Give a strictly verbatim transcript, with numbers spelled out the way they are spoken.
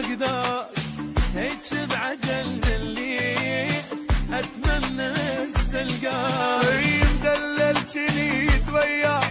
فقداك هيج بعجل دليت اتمنى استلقاك مدلل جنيت وياك